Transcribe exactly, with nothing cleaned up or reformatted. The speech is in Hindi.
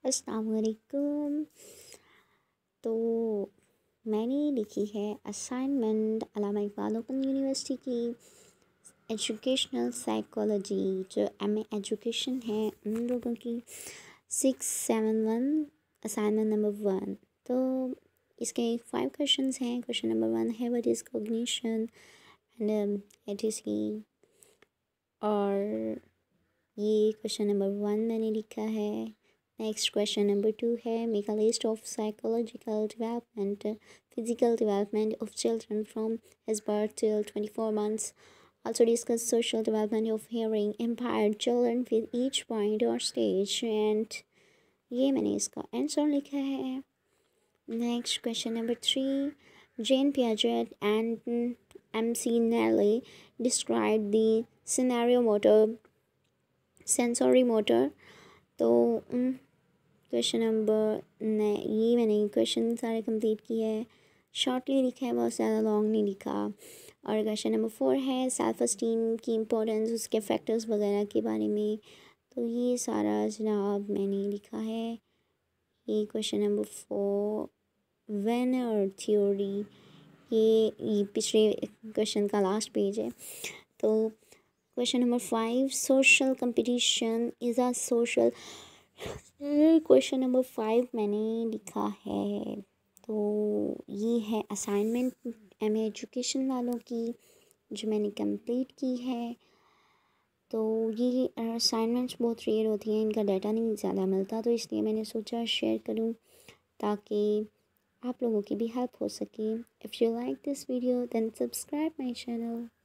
अस्सलाम वालेकुम। तो मैंने लिखी है assignment Allama Iqbal Open University की एजुकेशनल साइकोलॉजी, जो एम ए एजुकेशन है उन लोगों की, six seven one assignment number one. तो इसके फाइव क्वेश्चंस हैं। क्वेश्चन नंबर वन है what is cognition and it is key, और ये क्वेश्चन नंबर वन मैंने लिखा है। नेक्स्ट क्वेश्चन नंबर टू है make a list of psychological development physical development of children from his birth till twenty four months. Also discuss social development of hearing impaired children with each point और स्टेज, एंड ये मैंने इसका आंसर लिखा है। Next question number three, Jane Piaget and M C Nelly described the scenario motor sensory motor. तो क्वेश्चन नंबर ने ये मैंने क्वेश्चन सारे कंप्लीट किए हैं, शॉर्टली लिखा है, बहुत ज़्यादा लॉन्ग नहीं लिखा। और क्वेश्चन नंबर फोर है सेल्फ एस्टीम की इम्पोर्टेंस, उसके फैक्टर्स वगैरह के बारे में। तो ये सारा जनाब मैंने लिखा है। ये क्वेश्चन नंबर फोर वेन और थ्योरी, ये ये पिछले क्वेश्चन का लास्ट पेज है। तो question number five social competition is a social, question number five मैंने लिखा है। तो ये है असाइनमेंट एम एजुकेशन वालों की जो मैंने कंप्लीट की है। तो ये असाइनमेंट्स बहुत रेयर होती हैं, इनका डाटा नहीं ज़्यादा मिलता, तो इसलिए मैंने सोचा शेयर करूं ताकि आप लोगों की भी हेल्प हो सके। If you like this video then subscribe my channel.